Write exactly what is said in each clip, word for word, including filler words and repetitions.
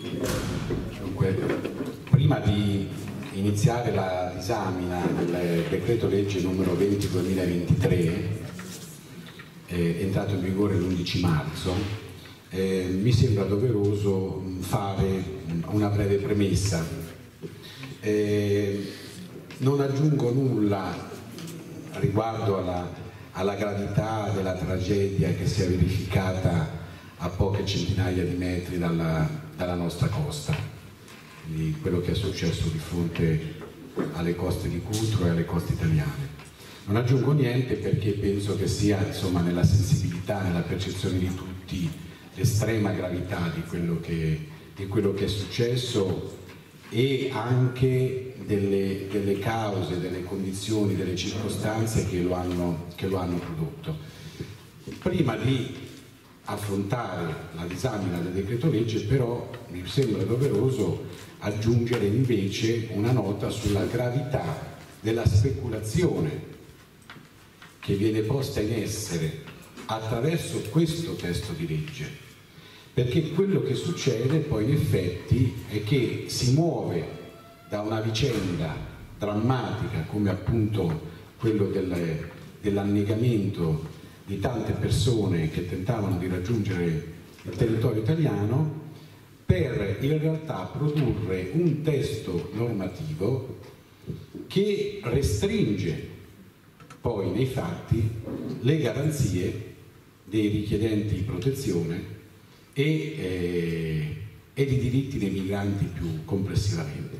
Dunque, prima di iniziare la disamina del decreto legge numero venti duemilaventitré, eh, entrato in vigore l'undici marzo, eh, mi sembra doveroso fare una breve premessa. Eh, non aggiungo nulla riguardo alla, alla gravità della tragedia che si è verificata a poche centinaia di metri dalla, dalla nostra costa, di quello che è successo di fronte alle coste di Cutro e alle coste italiane. Non aggiungo niente perché penso che sia, insomma, nella sensibilità, nella percezione di tutti, l'estrema gravità di quello che, di quello che è successo e anche delle, delle cause, delle condizioni, delle circostanze che lo hanno, che lo hanno prodotto. Prima di affrontare la disamina del decreto legge, però mi sembra doveroso aggiungere invece una nota sulla gravità della speculazione che viene posta in essere attraverso questo testo di legge, perché quello che succede poi in effetti è che si muove da una vicenda drammatica come appunto quello del, dell'annegamento di tante persone che tentavano di raggiungere il territorio italiano, per in realtà produrre un testo normativo che restringe poi nei fatti le garanzie dei richiedenti protezione e, eh, e i diritti dei migranti più complessivamente.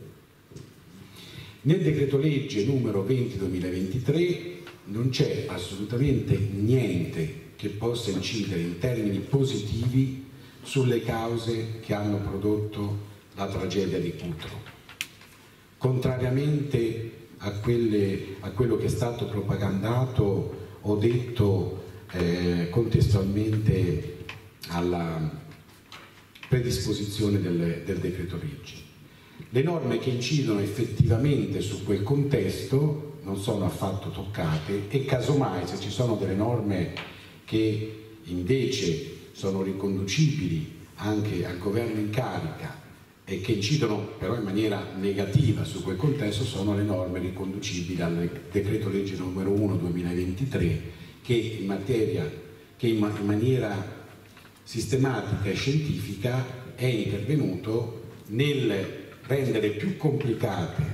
Nel decreto legge numero venti duemilaventitré non c'è assolutamente niente che possa incidere in termini positivi sulle cause che hanno prodotto la tragedia di Cutro. Contrariamente a, quelle, a quello che è stato propagandato o detto eh, contestualmente alla predisposizione del, del decreto legge. Le norme che incidono effettivamente su quel contesto non sono affatto toccate e casomai, se ci sono delle norme che invece sono riconducibili anche al governo in carica e che incidono però in maniera negativa su quel contesto, sono le norme riconducibili al decreto legge numero uno duemilaventitré che in materia che in, ma in maniera sistematica e scientifica è intervenuto nel rendere più complicate,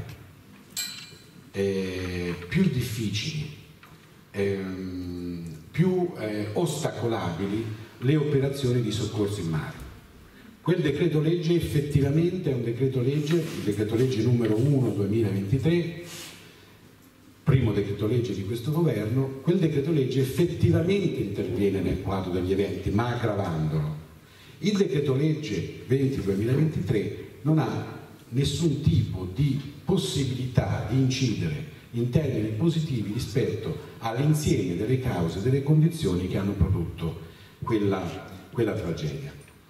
eh, più difficili, ehm, più eh, ostacolabili le operazioni di soccorso in mare. Quel decreto legge effettivamente è un decreto legge, il decreto legge numero uno duemilaventitré, primo decreto legge di questo governo. Quel decreto legge effettivamente interviene nel quadro degli eventi, ma aggravandolo. Il decreto legge venti duemilaventitré non ha nessun tipo di possibilità di incidere in termini positivi rispetto all'insieme delle cause, delle condizioni che hanno prodotto quella, quella tragedia.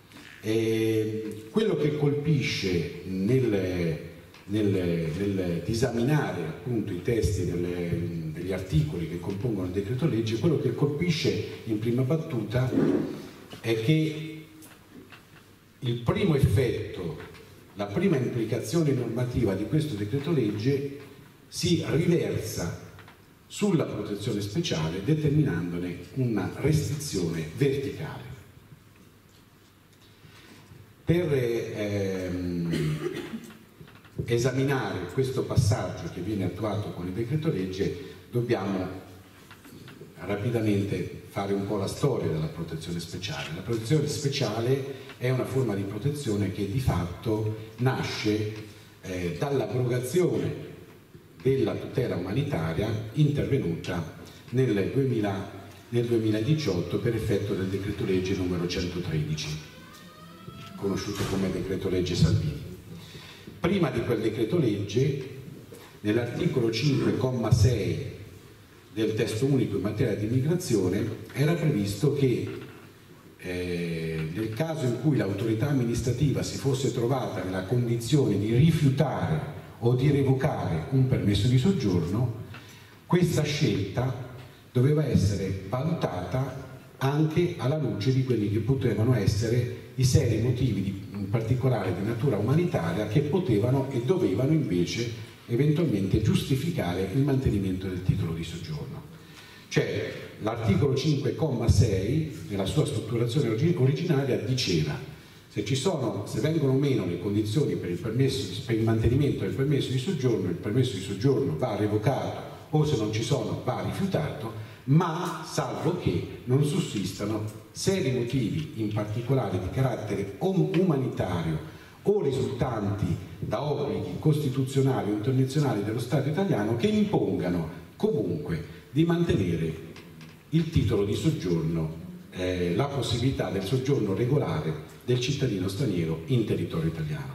E quello che colpisce nel, nel, nel disaminare appunto i testi delle, degli articoli che compongono il decreto legge, quello che colpisce in prima battuta è che il primo effetto, la prima implicazione normativa di questo decreto legge si riversa sulla protezione speciale, determinandone una restrizione verticale. Per ehm, esaminare questo passaggio che viene attuato con il decreto legge dobbiamo rapidamente fare un po' la storia della protezione speciale. La protezione speciale è una forma di protezione che di fatto nasce eh, dall'abrogazione della tutela umanitaria intervenuta nel, duemila, nel duemiladiciotto per effetto del decreto legge numero centotredici, conosciuto come decreto legge Salvini. Prima di quel decreto legge, nell'articolo cinque comma sei del testo unico in materia di immigrazione era previsto che eh, nel caso in cui l'autorità amministrativa si fosse trovata nella condizione di rifiutare o di revocare un permesso di soggiorno, questa scelta doveva essere valutata anche alla luce di quelli che potevano essere i seri motivi di, in particolare di natura umanitaria, che potevano e dovevano invece eventualmente giustificare il mantenimento del titolo di soggiorno. Cioè, l'articolo cinque comma sei, nella sua strutturazione originaria, diceva: se ci sono, se vengono meno le condizioni per il, permesso, per il mantenimento del permesso di soggiorno, il permesso di soggiorno va revocato, o se non ci sono va rifiutato, ma salvo che non sussistano seri motivi, in particolare di carattere umanitario o risultanti da obblighi costituzionali o internazionali dello Stato italiano, che impongano comunque di mantenere il titolo di soggiorno, eh, la possibilità del soggiorno regolare del cittadino straniero in territorio italiano.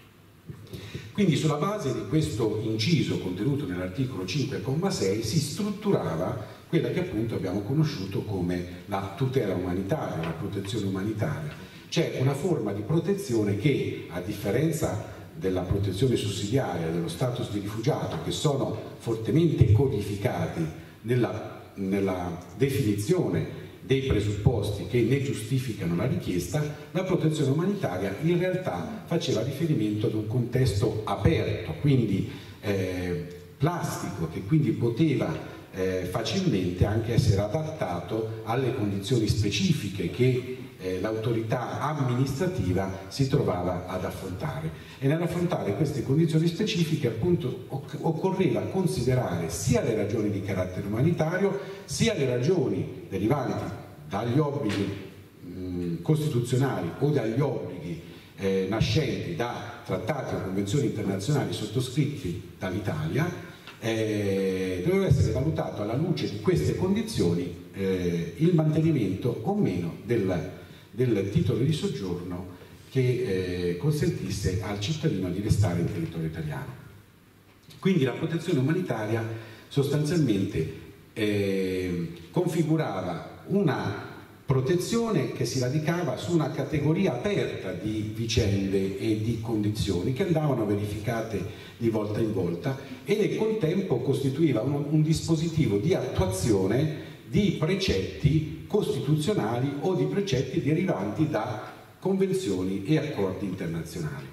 Quindi sulla base di questo inciso contenuto nell'articolo cinque comma sei si strutturava quella che appunto abbiamo conosciuto come la tutela umanitaria, la protezione umanitaria. C'è una forma di protezione che, a differenza della protezione sussidiaria, dello status di rifugiato, che sono fortemente codificati nella, nella definizione dei presupposti che ne giustificano la richiesta, la protezione umanitaria in realtà faceva riferimento ad un contesto aperto, quindi eh, plastico, che quindi poteva eh, facilmente anche essere adattato alle condizioni specifiche che eh, l'autorità amministrativa si trovava ad affrontare. E nell'affrontare queste condizioni specifiche appunto occorreva considerare sia le ragioni di carattere umanitario, sia le ragioni derivanti dagli obblighi mh, costituzionali o dagli obblighi eh, nascenti da trattati o convenzioni internazionali sottoscritti dall'Italia. Eh, doveva essere valutato alla luce di queste condizioni eh, il mantenimento o meno del, del titolo di soggiorno che eh, consentisse al cittadino di restare in territorio italiano. Quindi la protezione umanitaria sostanzialmente eh, configurava una protezione che si radicava su una categoria aperta di vicende e di condizioni che andavano verificate di volta in volta, e nel contempo costituiva un, un dispositivo di attuazione di precetti costituzionali o di precetti derivanti da convenzioni e accordi internazionali.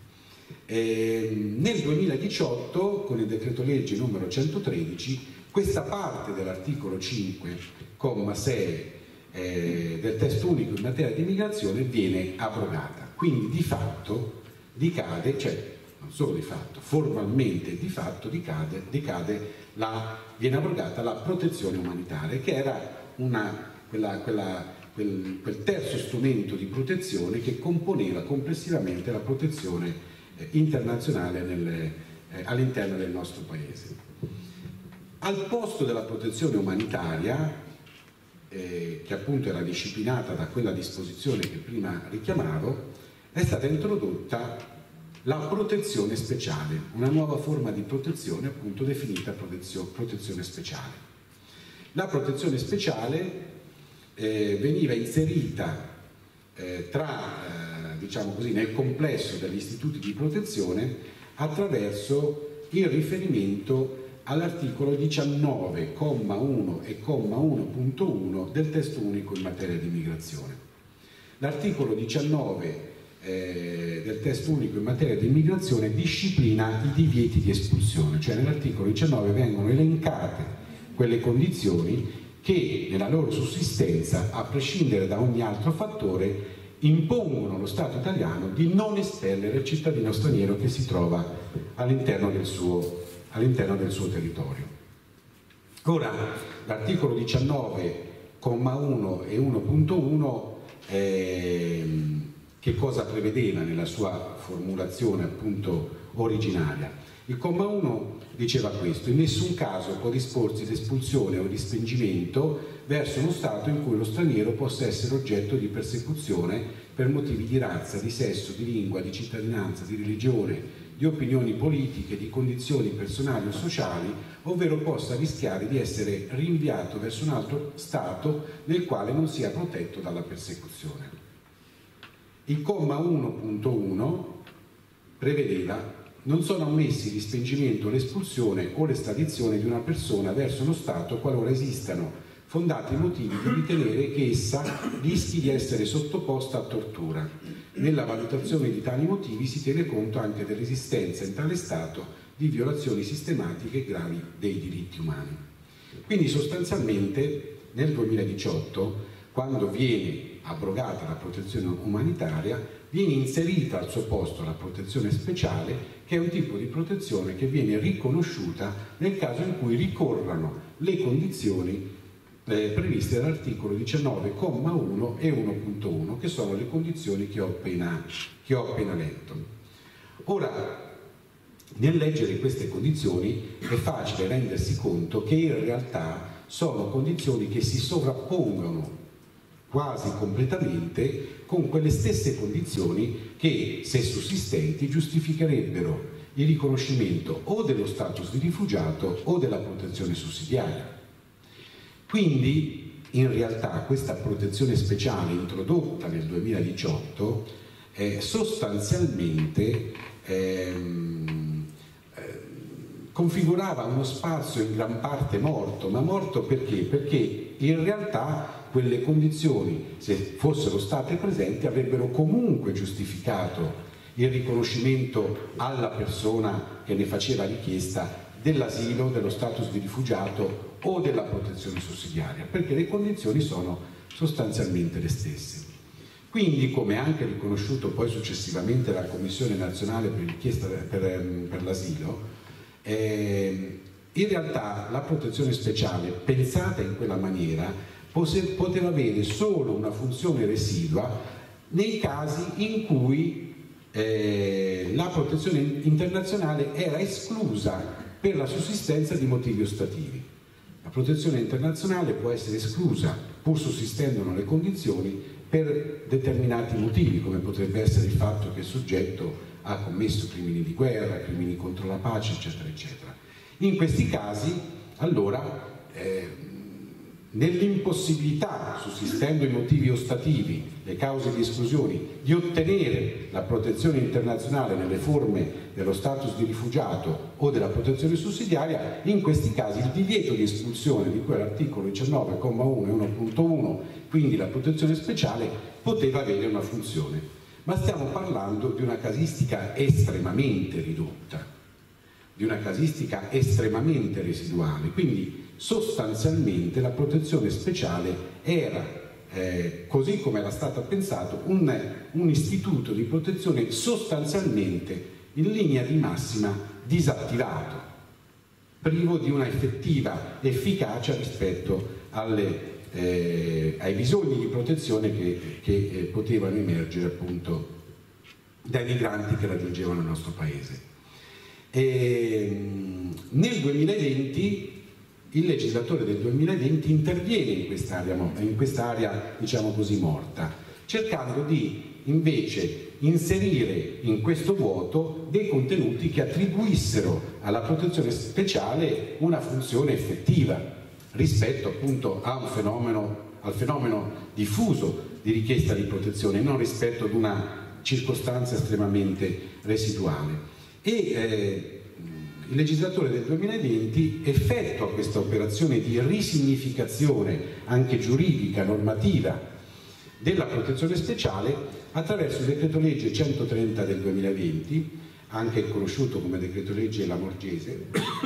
Eh, nel duemiladiciotto, con il decreto legge numero centotredici, questa parte dell'articolo cinque comma sei eh, del testo unico in materia di immigrazione viene abrogata. Quindi di fatto decade, cioè non solo di fatto, formalmente di fatto decade, decade la, viene abrogata la protezione umanitaria, che era una, quella, quella, quel, quel terzo strumento di protezione che componeva complessivamente la protezione eh, internazionale eh, all'interno del nostro Paese. Al posto della protezione umanitaria, eh, che appunto era disciplinata da quella disposizione che prima richiamavo, è stata introdotta la protezione speciale, una nuova forma di protezione appunto definita protezione, protezione speciale. La protezione speciale eh, veniva inserita eh, tra, eh, diciamo così, nel complesso degli istituti di protezione attraverso il riferimento all'articolo diciannove comma uno e comma uno punto uno del testo unico in materia di immigrazione. L'articolo diciannove eh, del testo unico in materia di immigrazione disciplina i divieti di espulsione, cioè nell'articolo diciannove vengono elencate quelle condizioni che nella loro sussistenza, a prescindere da ogni altro fattore, impongono allo Stato italiano di non espellere il cittadino straniero che si trova all'interno del suo all'interno del suo territorio. Ora, l'articolo diciannove comma uno e uno punto uno eh, che cosa prevedeva nella sua formulazione appunto originaria? Il comma uno diceva questo: in nessun caso può disporsi l'espulsione o il respingimento verso uno Stato in cui lo straniero possa essere oggetto di persecuzione per motivi di razza, di sesso, di lingua, di cittadinanza, di religione, di opinioni politiche, di condizioni personali o sociali, ovvero possa rischiare di essere rinviato verso un altro Stato nel quale non sia protetto dalla persecuzione. Il comma uno punto uno prevedeva: non sono ammessi il respingimento, l'espulsione o l'estradizione di una persona verso uno Stato qualora esistano fondati motivi di ritenere che essa rischi di essere sottoposta a tortura. Nella valutazione di tali motivi si tiene conto anche dell'esistenza in tale Stato di violazioni sistematiche e gravi dei diritti umani. Quindi sostanzialmente nel duemiladiciotto, quando viene abrogata la protezione umanitaria, viene inserita al suo posto la protezione speciale, che è un tipo di protezione che viene riconosciuta nel caso in cui ricorrano le condizioni eh, previste dall'articolo diciannove comma uno e uno punto uno, che sono le condizioni che ho appena, che ho appena letto. Ora, nel leggere queste condizioni è facile rendersi conto che in realtà sono condizioni che si sovrappongono quasi completamente con quelle stesse condizioni che, se sussistenti, giustificherebbero il riconoscimento o dello status di rifugiato o della protezione sussidiaria. Quindi, in realtà, questa protezione speciale introdotta nel duemiladiciotto eh, sostanzialmente ehm, eh, configurava uno spazio in gran parte morto, ma morto perché? Perché in realtà quelle condizioni, se fossero state presenti, avrebbero comunque giustificato il riconoscimento alla persona che ne faceva richiesta dell'asilo, dello status di rifugiato o della protezione sussidiaria, perché le condizioni sono sostanzialmente le stesse. Quindi, come anche riconosciuto poi successivamente dalla Commissione nazionale per richiesta per, per l'asilo, eh, in realtà la protezione speciale, pensata in quella maniera, poteva avere solo una funzione residua nei casi in cui eh, la protezione internazionale era esclusa per la sussistenza di motivi ostativi. La protezione internazionale può essere esclusa, pur sussistendo le condizioni, per determinati motivi, come potrebbe essere il fatto che il soggetto ha commesso crimini di guerra, crimini contro la pace, eccetera, eccetera. In questi casi, allora, eh, nell'impossibilità, sussistendo i motivi ostativi, le cause di esclusione, di ottenere la protezione internazionale nelle forme dello status di rifugiato o della protezione sussidiaria, in questi casi il divieto di espulsione di cui all'articolo diciannove comma uno e uno punto uno, quindi la protezione speciale, poteva avere una funzione. Ma stiamo parlando di una casistica estremamente ridotta, di una casistica estremamente residuale, quindi sostanzialmente la protezione speciale era, eh, così come era stato pensato, un, un istituto di protezione sostanzialmente in linea di massima disattivato, privo di una effettiva efficacia rispetto alle, eh, ai bisogni di protezione che, che eh, potevano emergere appunto dai migranti che raggiungevano il nostro paese. E, nel duemilaventi il legislatore del duemilaventi interviene in quest'area, in quest'area diciamo così morta, cercando di invece inserire in questo vuoto dei contenuti che attribuissero alla protezione speciale una funzione effettiva rispetto appunto a un fenomeno, al fenomeno diffuso di richiesta di protezione, non rispetto ad una circostanza estremamente residuale. E eh, il legislatore del duemilaventi effettua questa operazione di risignificazione anche giuridica, normativa della protezione speciale attraverso il decreto legge centotrenta del duemilaventi, anche conosciuto come decreto legge Lamorgese,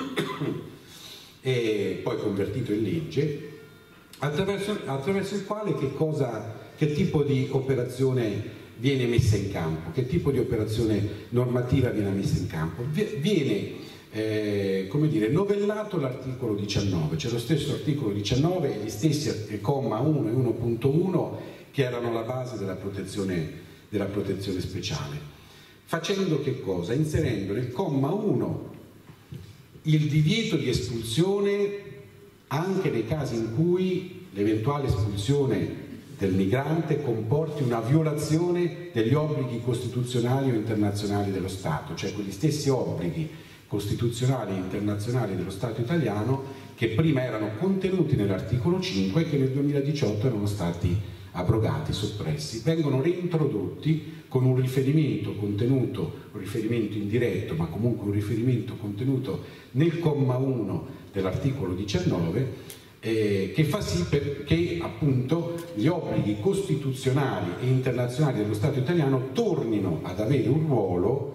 e poi convertito in legge, attraverso, attraverso il quale che, cosa, che tipo di operazione viene messa in campo, che tipo di operazione normativa viene messa in campo. Viene Eh, come dire, novellato l'articolo diciannove, c'è lo stesso articolo diciannove e gli stessi comma uno e uno punto uno che erano la base della protezione, della protezione speciale, facendo che cosa? Inserendo nel comma uno il divieto di espulsione anche nei casi in cui l'eventuale espulsione del migrante comporti una violazione degli obblighi costituzionali o internazionali dello Stato, cioè quegli stessi obblighi costituzionali e internazionali dello Stato italiano che prima erano contenuti nell'articolo cinque e che nel duemiladiciotto erano stati abrogati, soppressi, vengono reintrodotti con un riferimento contenuto, un riferimento indiretto, ma comunque un riferimento contenuto nel comma uno dell'articolo diciannove, eh, che fa sì per, che appunto gli obblighi costituzionali e internazionali dello Stato italiano tornino ad avere un ruolo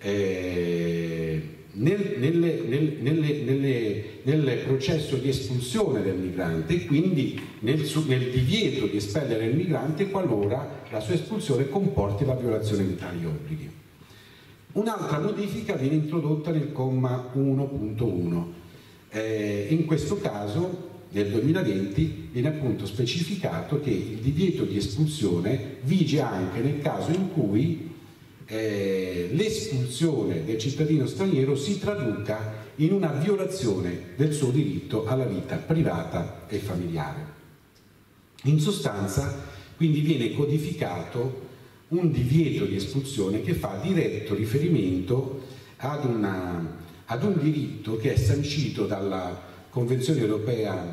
eh, nel, nelle, nel, nelle, nelle, nel processo di espulsione del migrante e quindi nel, nel divieto di espellere il migrante qualora la sua espulsione comporti la violazione di tali obblighi. Un'altra modifica viene introdotta nel comma uno punto uno. Eh, in questo caso, nel duemilaventi, viene appunto specificato che il divieto di espulsione vige anche nel caso in cui eh, l'espulsione del cittadino straniero si traduca in una violazione del suo diritto alla vita privata e familiare. In sostanza, quindi, viene codificato un divieto di espulsione che fa diretto riferimento ad, una, ad un diritto che è sancito dalla Convenzione europea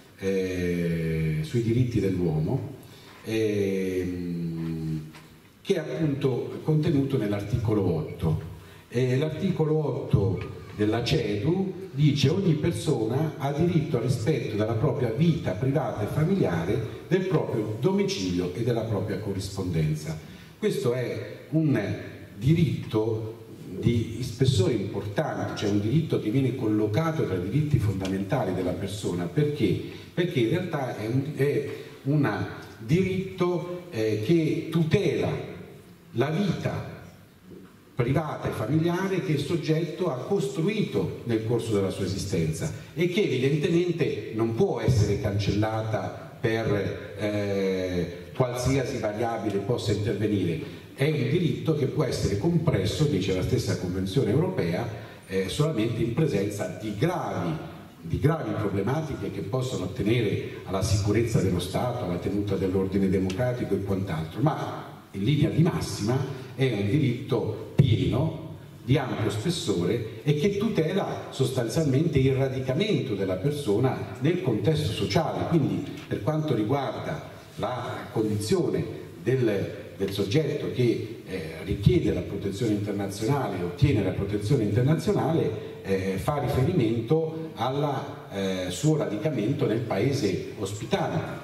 eh, sui diritti dell'uomo, eh, che è appunto contenuto nell'articolo otto. Eh, l'articolo otto della CEDU dice: ogni persona ha diritto al rispetto della propria vita privata e familiare, del proprio domicilio e della propria corrispondenza. Questo è un diritto di spessore importante, cioè un diritto che viene collocato tra i diritti fondamentali della persona. Perché? Perché in realtà è un, è un diritto eh, che tutela la vita privata e familiare che il soggetto ha costruito nel corso della sua esistenza e che evidentemente non può essere cancellata per eh, qualsiasi variabile possa intervenire. È un diritto che può essere compresso, dice la stessa Convenzione europea, eh, solamente in presenza di gravi, di gravi problematiche che possono attenere alla sicurezza dello Stato, alla tenuta dell'ordine democratico e quant'altro, ma in linea di massima è un diritto pieno, di ampio spessore e che tutela sostanzialmente il radicamento della persona nel contesto sociale. Quindi, per quanto riguarda la condizione del, del soggetto che eh, richiede la protezione internazionale, ottiene la protezione internazionale, eh, fa riferimento al eh, suo radicamento nel paese ospitante.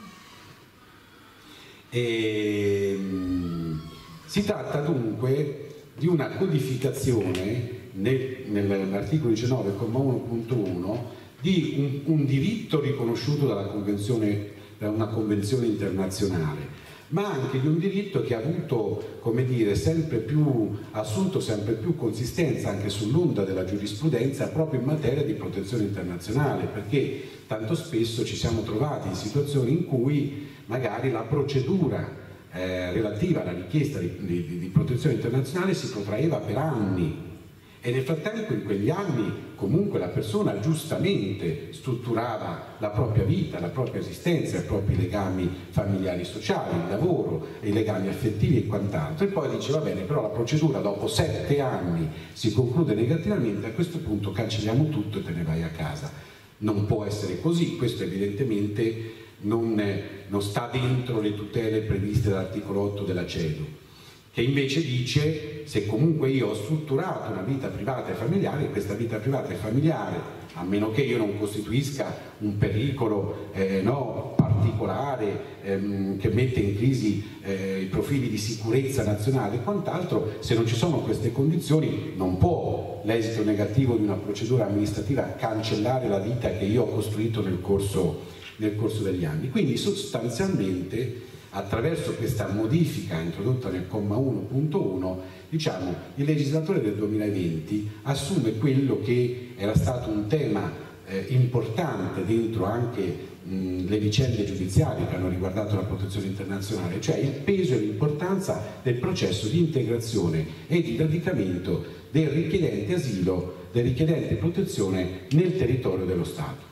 E, mh, si tratta dunque di una codificazione nel, nell'articolo diciannove, comma uno punto uno, di un, un diritto riconosciuto dalla convenzione, da una convenzione internazionale, ma anche di un diritto che ha avuto, come dire, sempre più, assunto sempre più consistenza anche sull'onda della giurisprudenza proprio in materia di protezione internazionale, perché tanto spesso ci siamo trovati in situazioni in cui magari la procedura eh, relativa alla richiesta di, di, di protezione internazionale si protraeva per anni e nel frattempo in quegli anni comunque la persona giustamente strutturava la propria vita, la propria esistenza, i propri legami familiari e sociali, il lavoro, i legami affettivi e quant'altro, e poi dice: va bene, però la procedura dopo sette anni si conclude negativamente, a questo punto cancelliamo tutto e te ne vai a casa. Non può essere così, questo evidentemente non, non sta dentro le tutele previste dall'articolo otto della CEDU, che invece dice: se comunque io ho strutturato una vita privata e familiare, questa vita privata e familiare, a meno che io non costituisca un pericolo eh, no, particolare ehm, che mette in crisi eh, i profili di sicurezza nazionale e quant'altro, se non ci sono queste condizioni non può l'esito negativo di una procedura amministrativa cancellare la vita che io ho costruito nel corso, nel corso degli anni. Quindi sostanzialmente, attraverso questa modifica introdotta nel comma uno punto uno, diciamo, il legislatore del duemilaventi assume quello che era stato un tema eh, importante dentro anche mh, le vicende giudiziarie che hanno riguardato la protezione internazionale, cioè il peso e l'importanza del processo di integrazione e di radicamento del richiedente asilo, del richiedente protezione nel territorio dello Stato.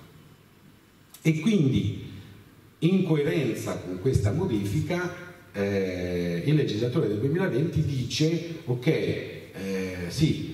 E quindi, in coerenza con questa modifica, eh, il legislatore del duemilaventi dice: ok, eh, sì,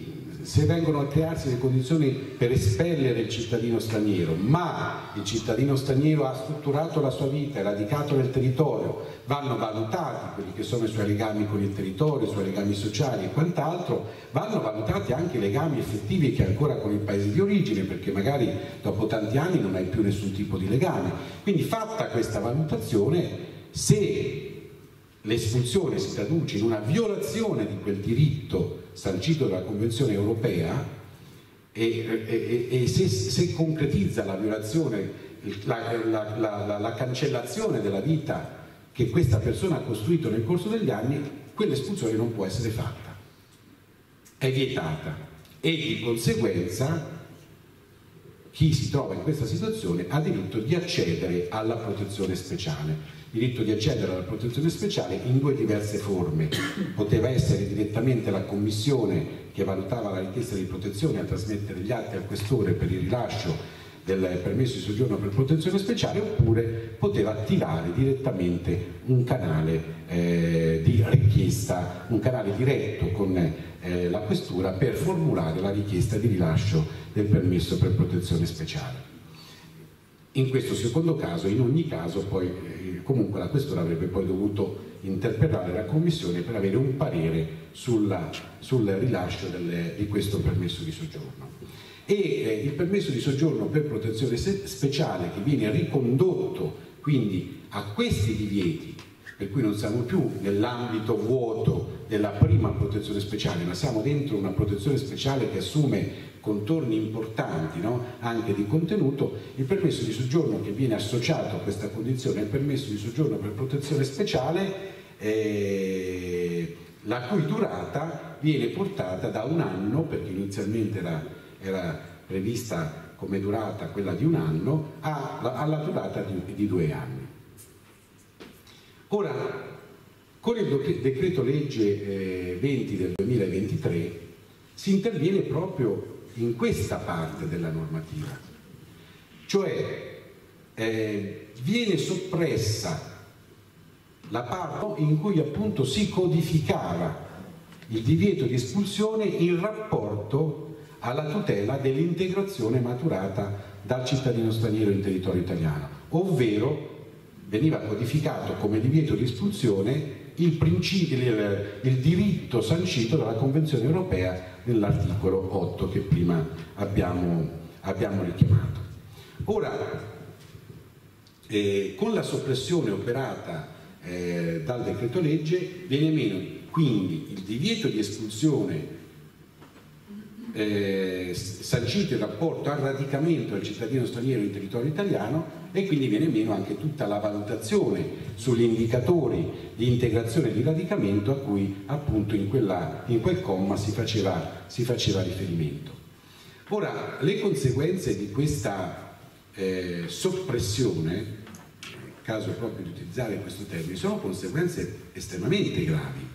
se vengono a crearsi le condizioni per espellere il cittadino straniero, ma il cittadino straniero ha strutturato la sua vita, è radicato nel territorio, vanno valutati quelli che sono i suoi legami con il territorio, i suoi legami sociali e quant'altro, vanno valutati anche i legami effettivi che ha ancora con il paese di origine, perché magari dopo tanti anni non hai più nessun tipo di legame. Quindi, fatta questa valutazione, se l'espulsione si traduce in una violazione di quel diritto sancito dalla Convenzione europea e, e, e se, se concretizza la violazione, la, la, la, la, la cancellazione della vita che questa persona ha costruito nel corso degli anni, quell'espulsione non può essere fatta, è vietata, e di conseguenza chi si trova in questa situazione ha diritto di accedere alla protezione speciale. Diritto di accedere alla protezione speciale in due diverse forme. Poteva essere direttamente la commissione che valutava la richiesta di protezione a trasmettere gli atti al questore per il rilascio del permesso di soggiorno per protezione speciale, oppure poteva attivare direttamente un canale eh, di richiesta, un canale diretto con eh, la questura per formulare la richiesta di rilascio del permesso per protezione speciale. In questo secondo caso, in ogni caso, poi eh, comunque la questura avrebbe poi dovuto interpellare la Commissione per avere un parere sulla, sul rilascio delle, di questo permesso di soggiorno. E eh, il permesso di soggiorno per protezione speciale, che viene ricondotto quindi a questi divieti, per cui non siamo più nell'ambito vuoto della prima protezione speciale, ma siamo dentro una protezione speciale che assume contorni importanti, no? Anche di contenuto. Il permesso di soggiorno che viene associato a questa condizione è il permesso di soggiorno per protezione speciale, eh, la cui durata viene portata da un anno, perché inizialmente era, era prevista come durata quella di un anno, a, alla durata di, di due anni. Ora, con il decreto legge eh, venti del duemilaventitré si interviene proprio in questa parte della normativa, cioè eh, viene soppressa la parte in cui appunto si codificava il divieto di espulsione in rapporto alla tutela dell'integrazione maturata dal cittadino straniero in territorio italiano, ovvero veniva codificato come divieto di espulsione il, principio, il, il diritto sancito dalla Convenzione europea nell'articolo otto che prima abbiamo, abbiamo richiamato. Ora, eh, con la soppressione operata eh, dal decreto legge viene meno quindi il divieto di espulsione eh, sancito in rapporto al radicamento del cittadino straniero in territorio italiano, e quindi viene meno anche tutta la valutazione sugli indicatori di integrazione e di radicamento a cui appunto in, quella, in quel comma si faceva, si faceva riferimento. Ora, le conseguenze di questa eh, soppressione, nel caso proprio di utilizzare questo termine, sono conseguenze estremamente gravi.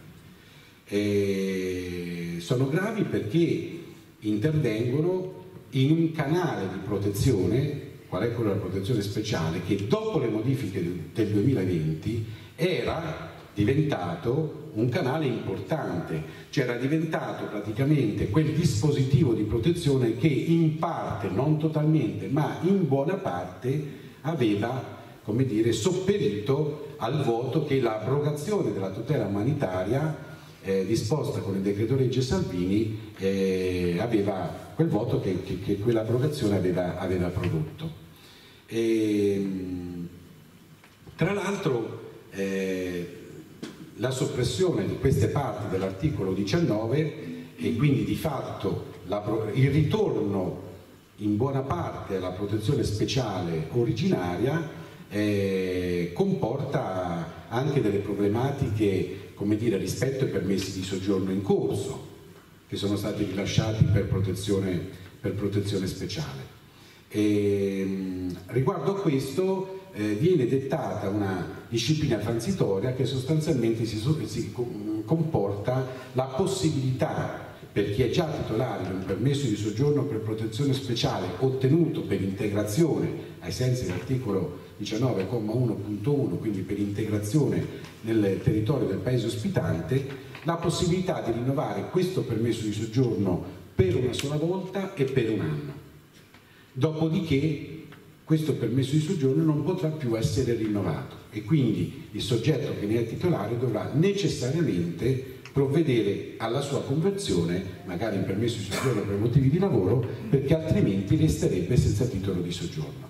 E sono gravi perché intervengono in un canale di protezione, qual è quello della protezione speciale, che dopo le modifiche del duemilaventi era diventato un canale importante, cioè era diventato praticamente quel dispositivo di protezione che in parte, non totalmente, ma in buona parte aveva, come dire, sopperito al voto che l'abrogazione della tutela umanitaria eh, disposta con il decreto legge Salvini eh, aveva quel voto che, che, che quell'abrogazione aveva, aveva prodotto. E, tra l'altro eh, la soppressione di queste parti dell'articolo diciannove e quindi di fatto la, il ritorno in buona parte alla protezione speciale originaria eh, comporta anche delle problematiche, come dire, rispetto ai permessi di soggiorno in corso che sono stati rilasciati per protezione, per protezione speciale. E, riguardo a questo eh, viene dettata una disciplina transitoria che sostanzialmente si, si comporta la possibilità per chi è già titolare di un permesso di soggiorno per protezione speciale ottenuto per integrazione ai sensi dell'articolo diciannove comma uno punto uno, quindi per integrazione nel territorio del paese ospitante, la possibilità di rinnovare questo permesso di soggiorno per una sola volta e per un anno. Dopodiché questo permesso di soggiorno non potrà più essere rinnovato e quindi il soggetto che ne è titolare dovrà necessariamente provvedere alla sua conversione, magari in permesso di soggiorno per motivi di lavoro, perché altrimenti resterebbe senza titolo di soggiorno.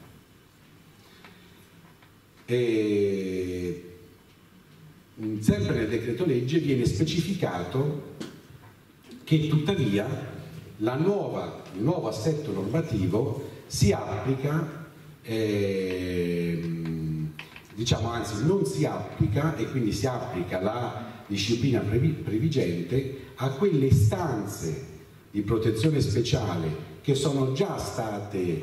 E sempre nel decreto legge viene specificato che tuttavia la nuova, il nuovo assetto normativo si applica, eh, diciamo anzi non si applica, e quindi si applica la disciplina previgente a quelle istanze di protezione speciale che sono già state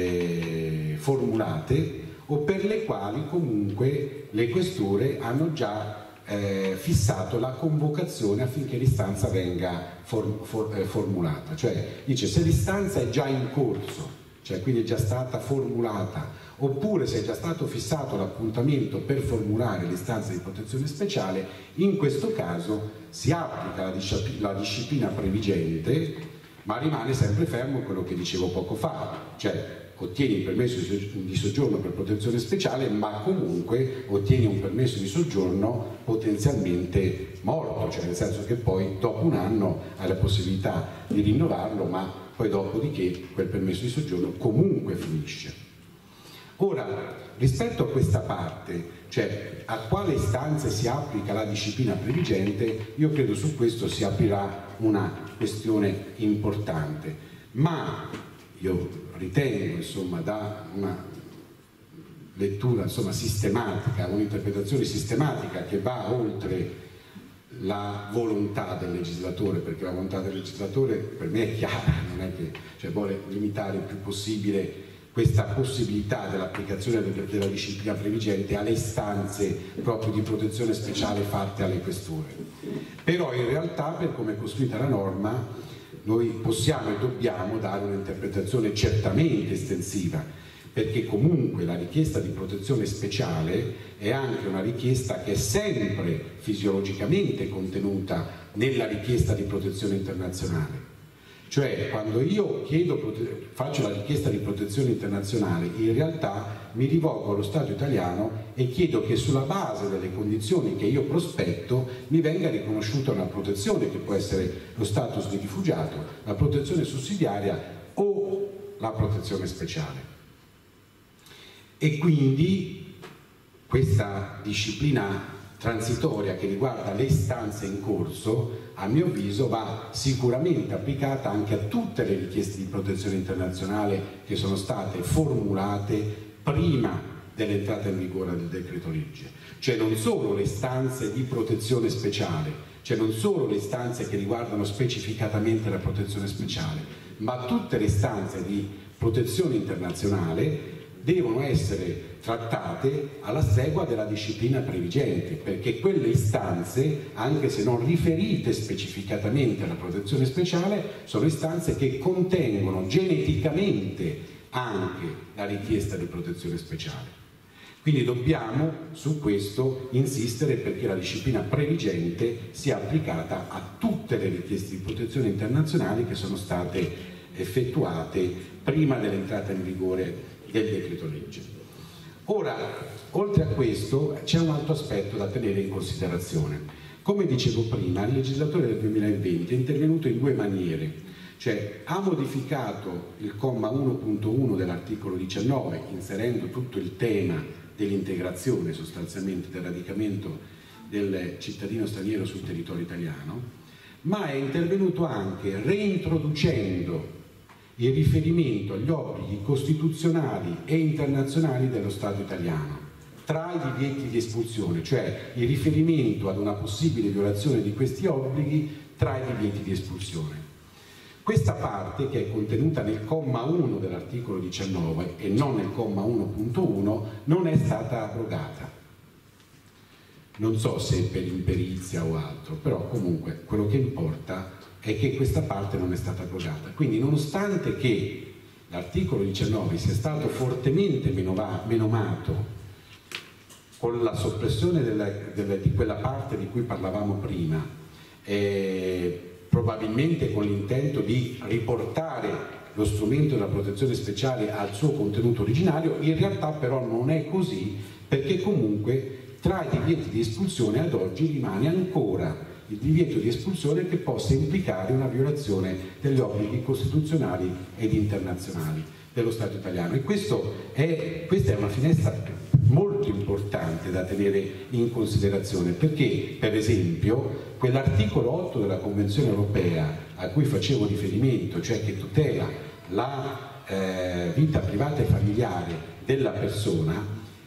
eh, formulate o per le quali comunque le questure hanno già eh, fissato la convocazione affinché l'istanza venga for, for, eh, formulata. Cioè dice, se l'istanza è già in corso, cioè quindi è già stata formulata, oppure se è già stato fissato l'appuntamento per formulare l'istanza di protezione speciale, in questo caso si applica la disciplina, la disciplina previgente, ma rimane sempre fermo quello che dicevo poco fa, cioè ottieni il permesso di soggiorno per protezione speciale, ma comunque ottieni un permesso di soggiorno potenzialmente morto, cioè nel senso che poi dopo un anno hai la possibilità di rinnovarlo, ma poi dopodiché quel permesso di soggiorno comunque finisce. Ora, rispetto a questa parte, cioè a quale istanze si applica la disciplina previgente, io credo su questo si aprirà una questione importante, ma io ritengo, insomma, da una lettura, insomma, sistematica, un'interpretazione sistematica che va oltre la volontà del legislatore, perché la volontà del legislatore per me è chiara, non è che cioè, vuole limitare il più possibile questa possibilità dell'applicazione della disciplina previgente alle istanze proprio di protezione speciale fatte alle questure. Però in realtà, per come è costruita la norma, noi possiamo e dobbiamo dare un'interpretazione certamente estensiva, perché comunque la richiesta di protezione speciale è anche una richiesta che è sempre fisiologicamente contenuta nella richiesta di protezione internazionale. Cioè, quando io chiedo, faccio la richiesta di protezione internazionale, in realtà mi rivolgo allo Stato italiano e chiedo che sulla base delle condizioni che io prospetto mi venga riconosciuta una protezione, che può essere lo status di rifugiato, la protezione sussidiaria o la protezione speciale. E quindi questa disciplina transitoria che riguarda le istanze in corso, a mio avviso va sicuramente applicata anche a tutte le richieste di protezione internazionale che sono state formulate prima dell'entrata in vigore del decreto legge, cioè non solo le istanze di protezione speciale, cioè non solo le istanze che riguardano specificatamente la protezione speciale, ma tutte le istanze di protezione internazionale devono essere trattate alla stregua della disciplina previgente, perché quelle istanze, anche se non riferite specificatamente alla protezione speciale, sono istanze che contengono geneticamente anche la richiesta di protezione speciale. Quindi dobbiamo su questo insistere perché la disciplina previgente sia applicata a tutte le richieste di protezione internazionali che sono state effettuate prima dell'entrata in vigore del decreto legge. Ora, oltre a questo, c'è un altro aspetto da tenere in considerazione. Come dicevo prima, il legislatore del duemilaventi è intervenuto in due maniere, cioè ha modificato il comma uno punto uno dell'articolo diciannove, inserendo tutto il tema dell'integrazione, sostanzialmente del radicamento del cittadino straniero sul territorio italiano, ma è intervenuto anche reintroducendo il riferimento agli obblighi costituzionali e internazionali dello Stato italiano, tra i divieti di espulsione, cioè il riferimento ad una possibile violazione di questi obblighi tra i divieti di espulsione. Questa parte, che è contenuta nel comma uno dell'articolo diciannove e non nel comma uno punto uno, non è stata abrogata. Non so se per imperizia o altro, però comunque quello che importa è che questa parte non è stata abrogata. Quindi, nonostante che l'articolo diciannove sia stato fortemente menomato con la soppressione della, della, di quella parte di cui parlavamo prima, eh, probabilmente probabilmente con l'intento di riportare lo strumento della protezione speciale al suo contenuto originario. In realtà però non è così, perché comunque tra i divieti di espulsione ad oggi rimane ancora il divieto di espulsione che possa implicare una violazione degli obblighi costituzionali ed internazionali dello Stato italiano. E questo è, questa è una finestra molto importante da tenere in considerazione, perché per esempio quell'articolo otto della Convenzione europea a cui facevo riferimento, cioè che tutela la eh, vita privata e familiare della persona,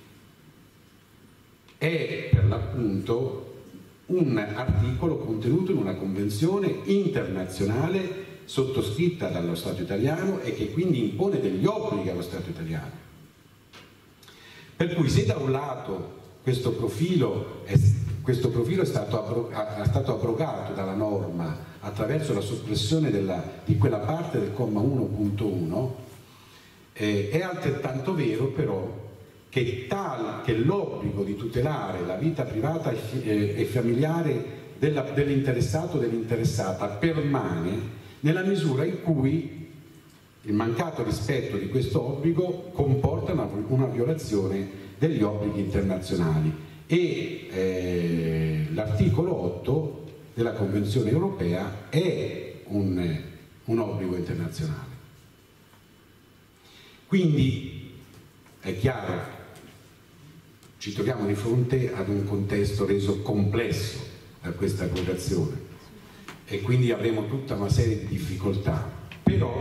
è per l'appunto un articolo contenuto in una convenzione internazionale sottoscritta dallo Stato italiano e che quindi impone degli obblighi allo Stato italiano. Per cui se da un lato questo profilo è, questo profilo è, stato, abro, è stato abrogato dalla norma attraverso la soppressione della, di quella parte del comma uno punto uno, eh, è altrettanto vero però che, che l'obbligo di tutelare la vita privata e, e familiare dell'interessato o dell'interessata permane nella misura in cui il mancato rispetto di questo obbligo comporta una, una violazione degli obblighi internazionali e eh, l'articolo otto della Convenzione europea è un, un obbligo internazionale. Quindi è chiaro, ci troviamo di fronte ad un contesto reso complesso da questa abrogazione e quindi avremo tutta una serie di difficoltà, però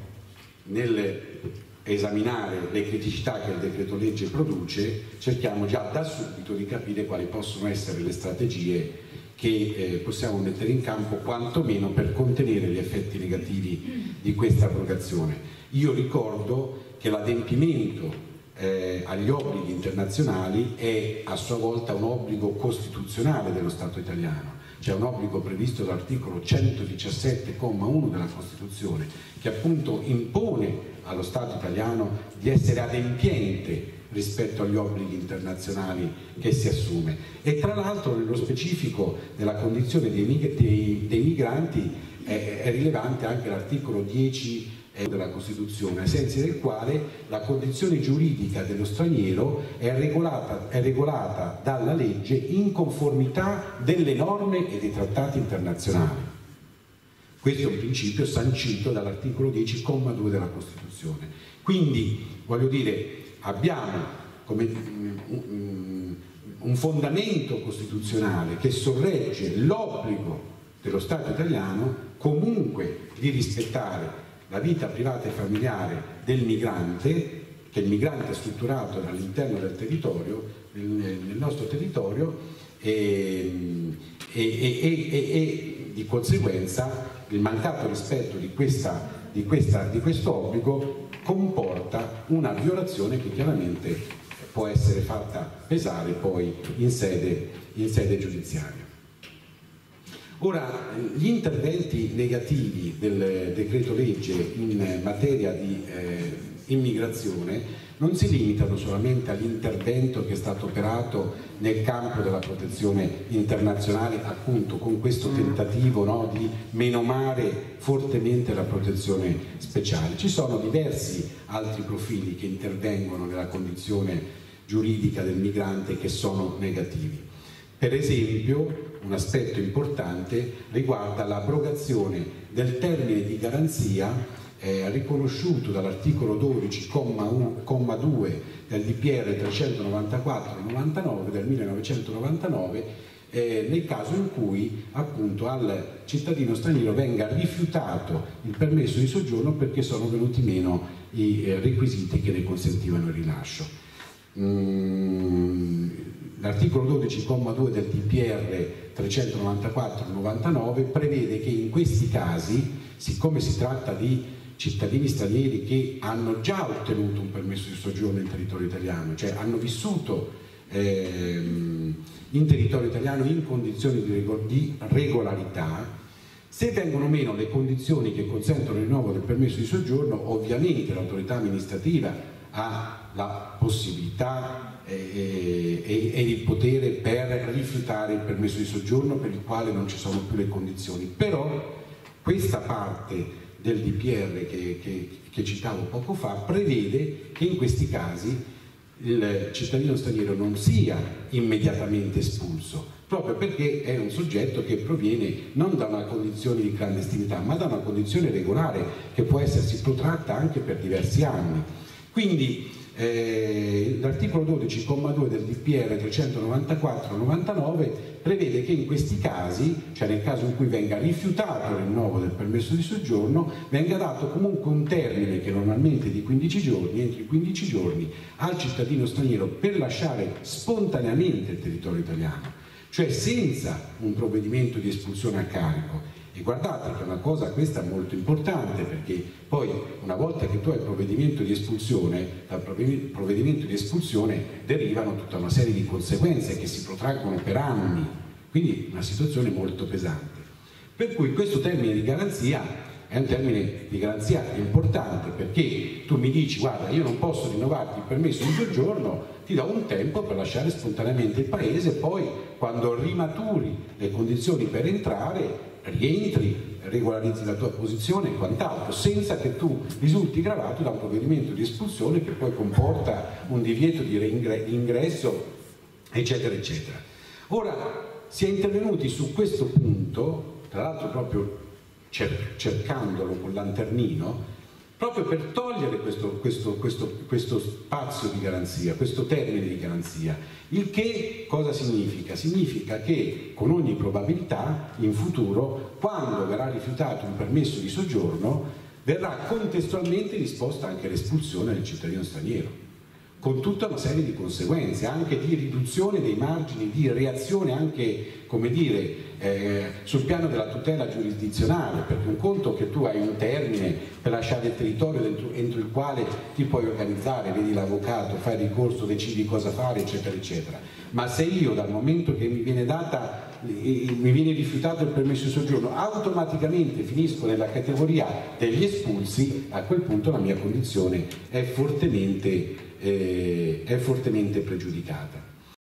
nell'esaminare le criticità che il decreto legge produce cerchiamo già da subito di capire quali possono essere le strategie che eh, possiamo mettere in campo quantomeno per contenere gli effetti negativi di questa abrogazione. Io ricordo che l'adempimento Eh, agli obblighi internazionali è a sua volta un obbligo costituzionale dello Stato italiano, cioè un obbligo previsto dall'articolo centodiciassette comma uno della Costituzione, che appunto impone allo Stato italiano di essere adempiente rispetto agli obblighi internazionali che si assume. E tra l'altro nello specifico della condizione dei, mig dei, dei migranti è, è rilevante anche l'articolo dieci della Costituzione, ai sensi del quale la condizione giuridica dello straniero è regolata, è regolata dalla legge in conformità delle norme e dei trattati internazionali. Questo è un principio sancito dall'articolo dieci comma due della Costituzione. Quindi, voglio dire, abbiamo come un fondamento costituzionale che sorregge l'obbligo dello Stato italiano comunque di rispettare la vita privata e familiare del migrante, che il migrante è strutturato all'interno del territorio, nel, nel nostro territorio, e, e, e, e, e di conseguenza il mancato rispetto di, questa, di, questa, di questo obbligo comporta una violazione che chiaramente può essere fatta pesare poi in sede, in sede giudiziaria. Ora, gli interventi negativi del decreto legge in materia di eh, immigrazione non si limitano solamente all'intervento che è stato operato nel campo della protezione internazionale, appunto con questo tentativo, no, di menomare fortemente la protezione speciale. Ci sono diversi altri profili che intervengono nella condizione giuridica del migrante che sono negativi. Per esempio, un aspetto importante riguarda l'abrogazione del termine di garanzia eh, riconosciuto dall'articolo dodici comma due del D P R trecentonovantaquattro novantanove del millenovecentonovantanove eh, nel caso in cui appunto al cittadino straniero venga rifiutato il permesso di soggiorno perché sono venuti meno i eh, requisiti che ne consentivano il rilascio. Mm, L'articolo dodici comma due del D P R trecentonovantaquattro novantanove prevede che in questi casi, siccome si tratta di cittadini stranieri che hanno già ottenuto un permesso di soggiorno in territorio italiano, cioè hanno vissuto ehm, in territorio italiano in condizioni di, regol di regolarità, se vengono meno le condizioni che consentono il rinnovo del permesso di soggiorno, ovviamente l'autorità amministrativa ha la possibilità e, e, e il potere per rifiutare il permesso di soggiorno per il quale non ci sono più le condizioni. Però questa parte del D P R che, che, che citavo poco fa prevede che in questi casi il cittadino straniero non sia immediatamente espulso, proprio perché è un soggetto che proviene non da una condizione di clandestinità, ma da una condizione regolare che può essersi protratta anche per diversi anni. Quindi eh, l'articolo dodici comma due del D P R trecentonovantaquattro novantanove prevede che in questi casi, cioè nel caso in cui venga rifiutato il rinnovo del permesso di soggiorno, venga dato comunque un termine che normalmente è di quindici giorni, entro i quindici giorni, al cittadino straniero per lasciare spontaneamente il territorio italiano, cioè senza un provvedimento di espulsione a carico. E guardate che è una cosa questa molto importante, perché poi una volta che tu hai il provvedimento di espulsione, dal provvedimento di espulsione derivano tutta una serie di conseguenze che si protraggono per anni, quindi una situazione molto pesante. Per cui questo termine di garanzia è un termine di garanzia importante, perché tu mi dici guarda io non posso rinnovarti il permesso di soggiorno, ti do un tempo per lasciare spontaneamente il paese, poi quando rimaturi le condizioni per entrare rientri, regolarizzi la tua posizione e quant'altro, senza che tu risulti gravato da un provvedimento di espulsione che poi comporta un divieto di ingresso, eccetera, eccetera. Ora, si è intervenuti su questo punto, tra l'altro proprio cer cercandolo con lanternino, proprio per togliere questo, questo, questo, questo spazio di garanzia, questo termine di garanzia. Il che cosa significa? Significa che con ogni probabilità in futuro, quando verrà rifiutato un permesso di soggiorno, verrà contestualmente disposta anche l'espulsione del cittadino straniero, con tutta una serie di conseguenze, anche di riduzione dei margini di reazione, anche, come dire, eh, sul piano della tutela giurisdizionale, perché un conto che tu hai un termine per lasciare il territorio dentro, entro il quale ti puoi organizzare, vedi l'avvocato, fai il ricorso, decidi cosa fare, eccetera, eccetera. Ma se io dal momento che mi viene data, mi viene rifiutato il permesso di soggiorno, automaticamente finisco nella categoria degli espulsi, a quel punto la mia condizione è fortemente, eh, è fortemente pregiudicata.